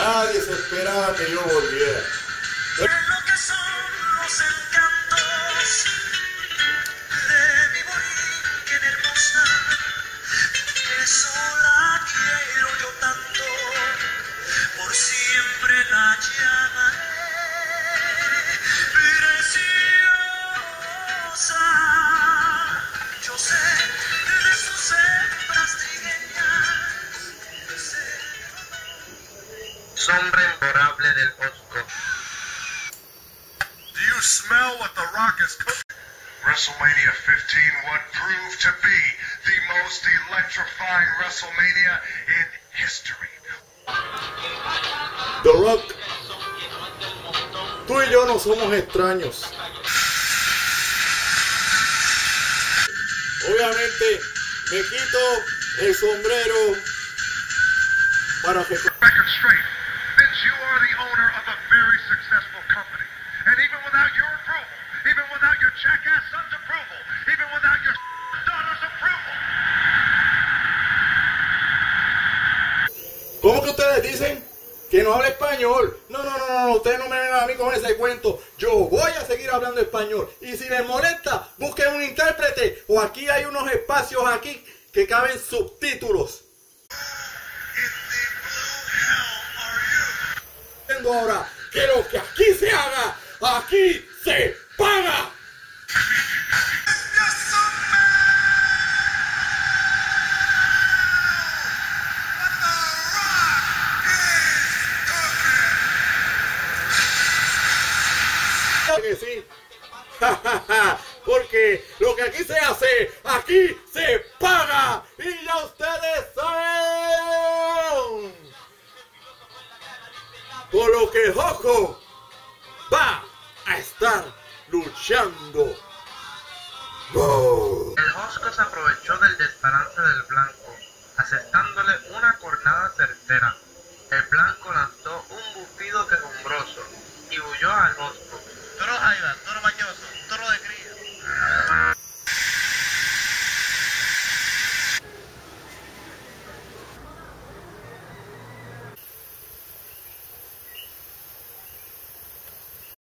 Nadie se esperaba que yo volviera. De lo que son los encantos de mi Borinquen hermosa, que sola quiero yo tanto, por siempre la llamaré preciosa. Yo sé de sus hembras trigueñas, sombra imborrable del Osco. Do you smell what The Rock is cooking? WrestleMania 15 would prove to be the most electrifying WrestleMania in history. The Rock, tú y yo no somos extraños. Obviamente me quito el sombrero para que... Record straight. Vince, you are the owner of a very successful company. And even without your approval, even without your jackass son's approval, even without your daughter's approval. ¿Cómo que ustedes dicen que no habla español? No, ustedes no me vengan a mí con ese cuento. Yo voy a seguir hablando español. Y si les molesta, busquen un intérprete. O aquí hay unos espacios aquí que caben subtítulos. Tengo ahora que lo que aquí se haga, aquí se paga. Que sí, porque lo que aquí se hace, aquí se paga. Y ya ustedes saben. Por lo que Joko va a estar luchando. ¡Oh! El Osco se aprovechó del desbalance del Blanco, aceptándole una cornada certera. El Blanco lanzó un bufido quejumbroso y huyó al Osco. Toro Jaiba, Toro Mañoso.